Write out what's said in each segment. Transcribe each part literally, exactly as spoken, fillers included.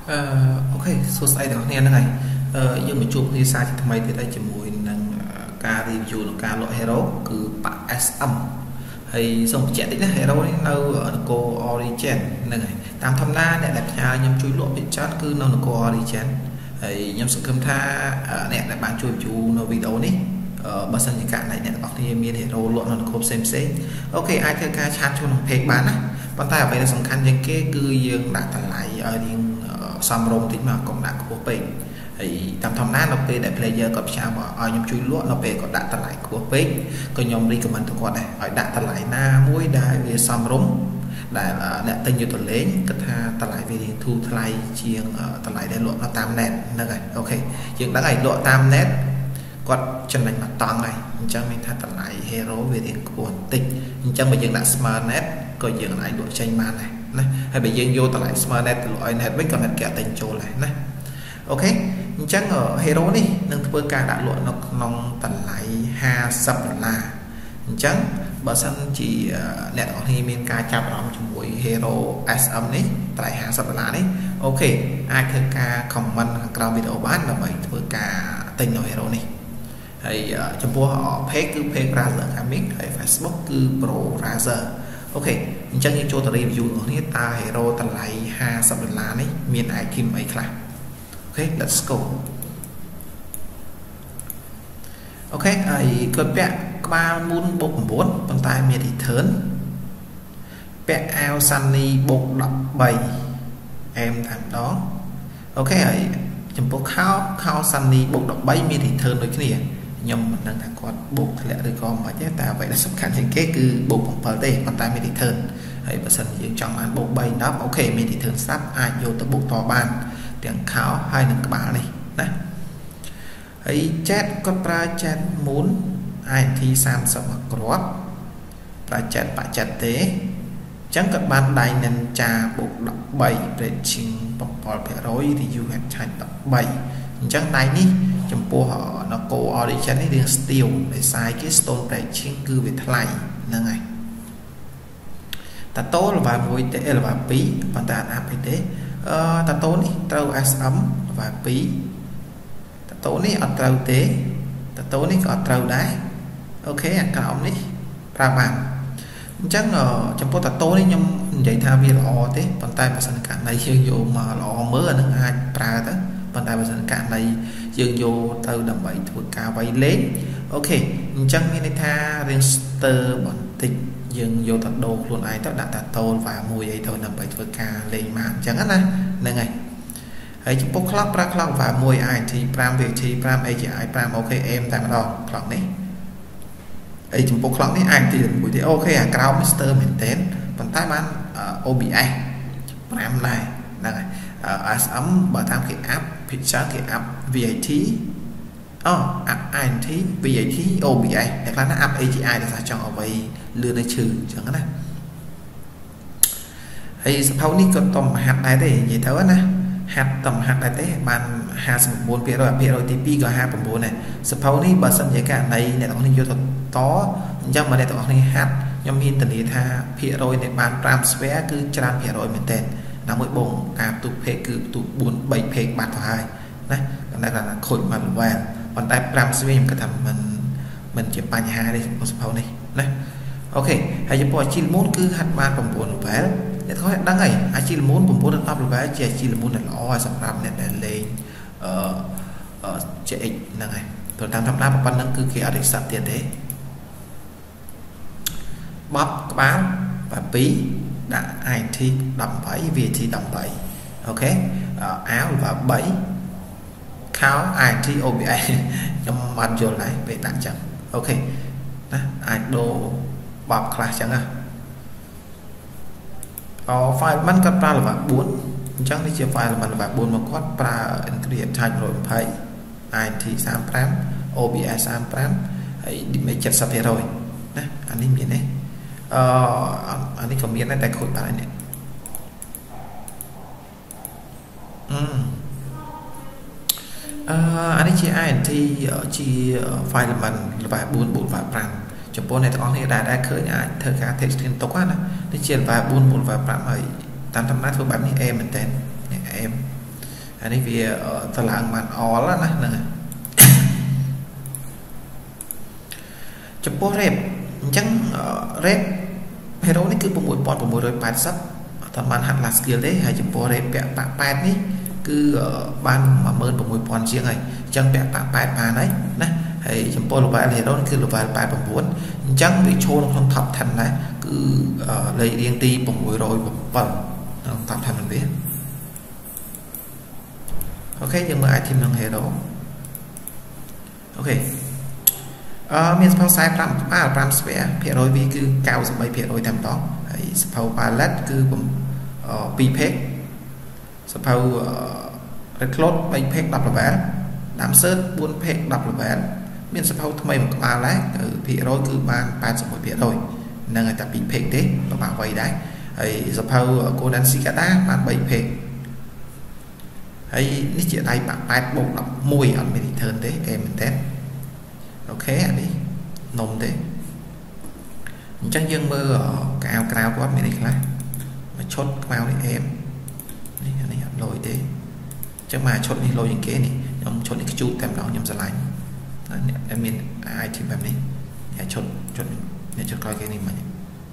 អូខេសួស្តីទាំងអស់គ្នាហ្នឹងហើយយើងមកជួបគ្នាសារជាថ្មីទៀតហើយជាមួយនឹងការ review នៃការលក់ hero គឺប៉ เอส เอ็ม ហើយសូមបញ្ជាក់តិចណា hero នេះនៅនគរ Origin ហ្នឹងហើយតាមធម្មតាអ្នកដែលផ្ញើខ្ញុំជួយលក់ពីច្រើនគឺនៅនគរ Origin ហើយខ្ញុំសង្ឃឹមថាអ្នកដែលបានជួយ review នៅវីដេអូនេះបើសិនជាករណីអ្នកទាំងអស់គ្នាមាន hero លក់នៅនគរផ្សេងផ្សេងអូខេអាចធ្វើការឆាតចូលក្នុង page បានណាប៉ុន្តែអ្វីដែលសំខាន់ជាងគេគឺយើងដាក់តម្លៃឲ្យរៀងសំរុំតិចមកកុំដាក់ខ្ពស់ពេកហើយតាមធម្មតានៅពេលដែល player គាត់ផ្សាយមកឲ្យខ្ញុំជួយលក់នៅពេលគាត់ដាក់តម្លៃខ្ពស់ពេកក៏ខ្ញុំ recommend ទៅគាត់ដែរឲ្យដាក់តម្លៃណាមួយដែលវាសមរម្យដែលអ្នកទិញយកទៅលេងគាត់ថាតម្លៃវារៀងធូរថ្លៃជាងតម្លៃដែលលក់នៅតាម net ហ្នឹងហើយអូខេយើងដឹងហើយលក់តាម net គាត់ចំណេញមកតង់ហើយអញ្ចឹងមានថាតម្លៃ hero វារៀងខ្ពស់បន្តិចអញ្ចឹងបើយើងដាក់ smart net ក៏យើងអាចលក់ចេញបានដែរណាហើយបើយើងយកតម្លៃ smart net ទៅលក់ឲ្យ net វិញក៏ net គេអត់ទិញចូលដែរណាអូខេអញ្ចឹង hero នេះនឹងធ្វើការដាក់លក់នៅក្នុងតម្លៃห้าสิบដុល្លារអញ្ចឹងបើសិនជាអ្នកទាំងអស់គ្នាមានការចាប់អារម្មណ៍ជាមួយ hero เอส เอ็ม នេះតម្លៃห้าสิบដុល្លារនេះអូខេអាចធ្វើការ comment ខាងក្រោមវីដេអូបានដើម្បីធ្វើការទិញនៅ hero នេះហើយចំពោះ page គឺ page Razer Gaming ហើយ Facebook គឺ Pro Razer អូខេអញ្ចឹងយើងចូលទៅ review របស់នេះតើ hero តម្លៃห้าสิบដុល្លារនេះមាន item អីខ្លះអូខេ let's go អូខេហើយគាត់ពាក់ក្បាលមូនបូក9ប៉ុន្តែមាន return ពាក់អាវ Sunny បូកដប់បីអែមតែម្ដងអូខេហើយចំពោះខោខោ Sunny បូកដប់បីមាន return ដូចគ្នាខ្ញុំមិនដឹងថាគាត់បូកធ្លាក់ឬក៏មិនទេតែអ្វីដែលសំខាន់ជាងគេគឺបូក7ទេប៉ុន្តែមាន return ហើយបើសិនយើងចង់បានបូក3 10អូខេមាន return ស្រាប់អាចយកទៅបូកតបានទាំងខោហើយនឹងក្បាលនេះណាហើយចែកគាត់ប្រើចែក moon អាយ ที សាមសិបគ្រាប់ប្រើចែកបច្ចិតទេអញ្ចឹងគាត់បានដៃ Ninja បូកដប់បី Breaching 7%ភាគរយ Ryu Headshot ដប់បីអញ្ចឹងដៃនេះចំពោះនគរ Origin នេះរៀង steel ដោយសារគេ Stone Breaching គឺវាថ្លៃហ្នឹងហើយតាតូលវ៉ាមួយទេលវ៉ាពីរប៉ុន្តែអត់អាប់ទេអឺតាតូនេះត្រូវ เอส เอ็ม លវ៉ាពីរតាតូនេះអត់ត្រូវទេតាតូនេះក៏អត់ត្រូវដែរអូខេអាក្រោមនេះប្រើបានអញ្ចឹងចំពោះតាតូនេះខ្ញុំនិយាយថាវាល្អទេប៉ុន្តែបើសិនករណីយើងយកមកល្អមើលអានឹងអាចប្រើទៅប៉ុន្តែបើសិនករណីយើងយកទៅដើម្បីធ្វើការវាយលេងអូខេអញ្ចឹងមានន័យថារៀងស្ទើរបន្តិចយើងយកទៅដូរខ្លួនឯងទៅដាក់តាតូលវ៉ាមួយអីទៅដើម្បីធ្វើការលេងបានអញ្ចឹងណាហ្នឹងហើយហើយចំពោះ clock ប្រើ clock វ៉ាមួយ អាយ ที 5 วี ที 5 เอ จี ไอ 5 អូខេ aim តែម្ដង clock នេះហើយចំពោះ clock នេះ អាយ ที មួយទេអូខេអាក្រោម Mister មែនតើប៉ុន្តែបាន អូ บี เอส 5ដែរហ្នឹងហើយ เอส เอ็ม បើតាមគេ up picture គេ up วี ไอ ที អូ up អាយ ที วี ไอ ที អូ บี เอส តែខ្លះណា up เอ จี ไอ ដែលថាចង់អ្វីលឿនឲ្យឈឺអញ្ចឹងណាហើយសភៅនេះក៏តំហាត់ដែរទេនិយាយទៅណាហាត់តំហាត់ដែរទេបាន ห้าสิบเก้าភាគរយ ភាគរយទី2ក៏ ห้าสิบเก้าដែរសភៅនេះបើសិនជាករណីអ្នកទាំងអស់នេះយកទៅតអញ្ចឹងបើអ្នកទាំងអស់នេះហាត់ខ្ញុំហ៊ានធានាថាភាគរយនៃបាន5 spare គឺច្រើនភាគរយមែនតើណាមួយបងការផ្ទុះពេកគឺផ្ទុះ4 3ពេកបាត់ទៅហើយណាតែគាត់ថាខូចមក level ប៉ុន្តែ5 spare ខ្ញុំគិតថាមិនមិនជាបញ្ហាទេសភៅនេះណាអូខេហើយចំពោះអាជីលមូនគឺហាត់បាន9 levelអ្នកគាត់ដឹងហើយអាជីលមូន9ដល់10 level ជាអាជីលមូនដែលល្អសម្រាប់អ្នកដែលលេងអឺ จี เอ็กซ์ ហ្នឹងហើយព្រោះតាមធម្មតាប៉ុណ្្នឹងគឺគេអត់ accept ទៀតទេបបក្បាលបាពីដាក់ អាយ ที 18 วี ที 18អូខេអាវវ៉ាបីខោ អាយ ที អូ บี เอส ខ្ញុំអត់យល់ដែរពេលដាក់ចឹងអូខេណាអាចដូរបបខ្លះចឹងណាអឺ file มันគាត់ប្រើ level 4អញ្ចឹងនេះជា file มัน level 4មកគាត់ប្រើ entry attach một trăm hai mươi អាយ ที សាមสิบห้า អូ บี เอส សាមสิบห้า ហើយ image เจ็ดสิบភាគរយណាអានេះមានទេអឺអានេះក៏មានដែរតែខូចបាននេះអឺអឺអានេះជា អាយ ที ជា file มัน level 4 4 level 5ចំពោះអ្នកទាំងអស់គ្នាដែលដែលឃើញអាចធ្វើការ text screen ទុកណានេះជា level 4 level 5ហើយតាមតំណាធ្វើបែបនេះ aim មែនតើនេះ aim อันนี้វាតឡើងបានអល់ណាហ្នឹងចំពោះ rate អញ្ចឹង rate hero នេះគឺ sáu nghìn sáu trăm tám mươi អត់បានហាត់ last skill ទេហើយចំពោះ rate ពាក់ប៉ាក់8នេះគឺបាន một nghìn sáu trăm ជាងហើយអញ្ចឹងពាក់ប៉ាក់8បានហើយណាហើយចំពោះ level hero គឺ level แปดสิบเก้าអញ្ចឹងវាចូលក្នុង top 10 ដែរគឺលេខរៀងទី sáu trăm bảy ក្នុង top 10 ហ្នឹងវាអូខេយើងមើល item ក្នុង hero អូខេអឺមានសភៅខ្សែ5ក្បាល5ស្វែភាគរយវាគឺ chín mươi baភាគរយ តែម្ដងហើយសភៅ palette គឺtwo pack សភៅ red cloth three pack 10 level ដាំ search four pack 10 level មានសភៅថ្មីមួយក្បាលដែរភាគរយគឺបាន แปดสิบเอ็ดភាគរយ នឹងតែ two pack ទេប្រហែលអ្វីដែរហើយសភៅ golden cicada បាន three pack ហើយនេះជាដៃបាក់8បូក11អត់មាន return ទេអេមែនទេអូខេអានេះនំទេអញ្ចឹងយើងមើលកៅក្រៅគាត់មានអីខ្លះមួយឈុតខ្មៅនេះអេមនេះអានេះអត់លយទេអញ្ចឹងមកឈុតនេះលយជាងគេនេះខ្ញុំឈុតនេះខ្ជូតតែម្ដងខ្ញុំស្រឡាញ់អ្នកមាន item បែបនេះអ្នកឈុតឈុតអ្នកឈុតក្រោយគេនេះមិន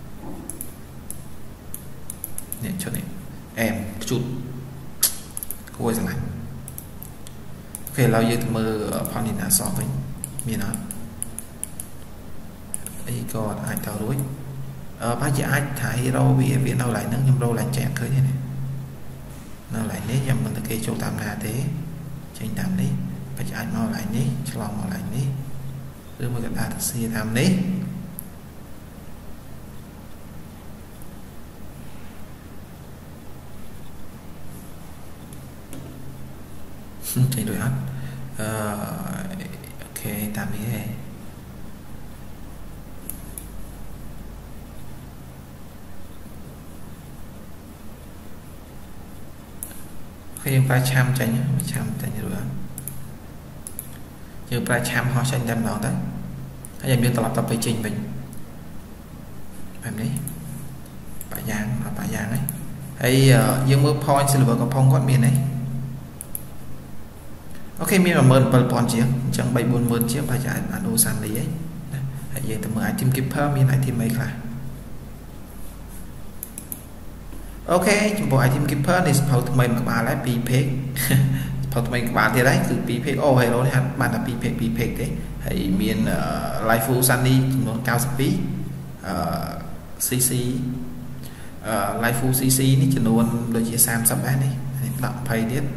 អ្នកឈុតនេះអេមខ្ជូតគួរស្រឡាញ់អូខេឥឡូវយើងទៅមើល Paulina Shop វិញមានអត់អីក៏អាចទៅរួចអឺបើជាអាចថា hero វាវានៅឡើយហ្នឹងខ្ញុំរកឡើងចែកឃើញទេនៅឡើយនេះខ្ញុំមិនទៅគេចូលតាមណាទេចេញតាមនេះបើជាអាចមកឡើយនេះឆ្លងមកឡើយនេះឬមកកណ្ដាលទៅស៊ីតាមនេះចេញដូចអត់អឺអូខេតាមនេះឯងគេយើងប្រើឆាំចេញឆាំចេញរួចអត់យើងប្រើឆាំហោះចេញតែម្ដងទៅហើយយើងមានត្រឡប់ទៅពេលចេញវិញបែបនេះបាក់យ៉ាងមកបាក់យ៉ាងហ្នឹងហើយយើងមើល point silver កំផុងគាត់មានទេអូខេមាន một nghìn bảy trăm ជាងអញ្ចឹង ba bốn nghìn ជាងបើចាអាចបានដូរសាន់លីហីហើយយើងទៅមើល item keeper មាន item អីខ្លះអូខេចំពោះ item keeper នេះសភៅថ្មីមួយក្បាលហើយtwo pack សភៅថ្មីក្បាលទៀតហើយគឺtwo pack អូ hero នេះហាត់បានតែtwo pack two packទេហើយមាន life full sunny ចំនួនninety-twoអឺ cc អឺ life full cc នេះចំនួនដូចជាthirtyដែរនេះដាក់twentyទៀត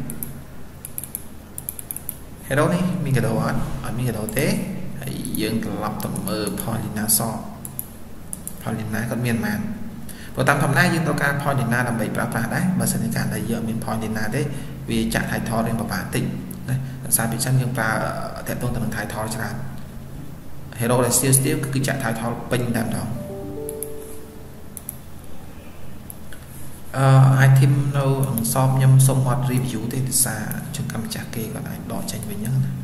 hero នេះមានកាដូអត់អត់មានកាដូទេហើយយើងត្រឡប់ទៅមើល Paulina Shop Paulina គាត់មានប៉ុន្មានព្រោះតាមធម្មតាយើងត្រូវការ Paulina ដើម្បីប្រើប្រាស់ដែរបើសិនជាការដែលយើងមាន Paulina ទេវាចាក់ title រៀងប្រហែលតិចណាដោយសារពីចឹងយើងប្រើតាក់ទងទៅនឹង title ច្រើន hero ដែល steel steel គឺចាក់ title ពេញតែម្ដងអឺ item នៅអង្សបខ្ញុំសុំអត់ review ទេដោយសារជើងកម្មម្ចាស់គេគាត់អាចដកចេញវិញអញ្ចឹងណា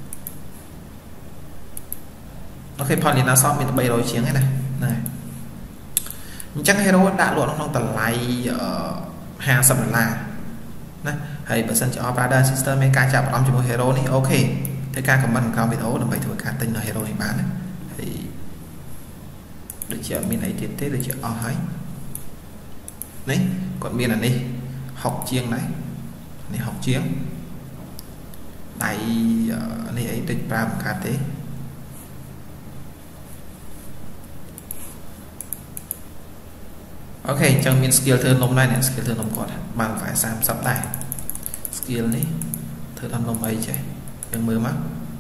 អូខេ Paulina Shop មានthree hundredជាងហ្នឹងណាហ្នឹងអញ្ចឹង hero ដាក់លក់ក្នុងតម្លៃfiftyដុល្លារណាហើយបើសិនជា brother sister មានការចាប់អារម្មណ៍ជាមួយ hero នេះអូខេធ្វើការ comment ក្នុងវីដេអូដើម្បីធ្វើការទិញនៅ hero នេះបានណាហើយដូចជាមានអីទៀតទេដូចជាអស់ហើយនេះគាត់មានអានេះ60ជាងដែរនេះ60ជាងដៃនេះអីតិចប្រើបង្កើតទេអូខេអញ្ចឹងមាន skill ធ្វើនំដែរអ្នក skill ធ្វើនំគាត់បានប្រហែលthirtyដែរ skill នេះធ្វើដល់នំអីចេះយើងមើលមក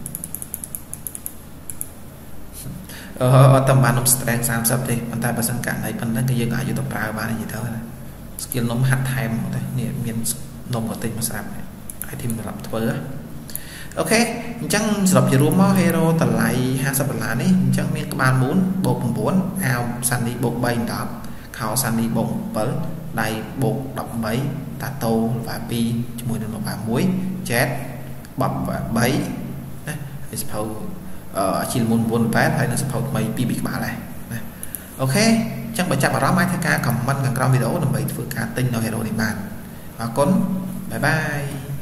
អឺអត់តាមបាននំ strength thirtyទេប៉ុន្តែបើសិនករណីប៉ុណ្ណឹងគឺយើងអាចយកទៅប្រើបាននិយាយទៅណា skill នំហាត់ថែមមកទេនេះមាននំក៏ទិញមកស្រាប់ item សម្រាប់ធ្វើអូខេអញ្ចឹងសម្រាប់ជារួមមក hero តម្លៃfiftyដុល្លារនេះអញ្ចឹងមានក្បាលមូនបូកnineអាវ sunny បូកthree tenខោ sunny បូកsevenដៃបូកeighteenតាតូ level two ជាមួយនឹង level one jet បបthreeណាហើយសភៅអឺអាជីលមុនnineហើយនៅសភៅថ្មីtwoក្បាលដែរណាអូខេអញ្ចឹងបើចាប់អារម្មណ៍អាចធ្វើការ comment ខាងក្រោមវីដេអូដើម្បីធ្វើការទិញនៅ hero នេះបានអរគុណបាយបាយ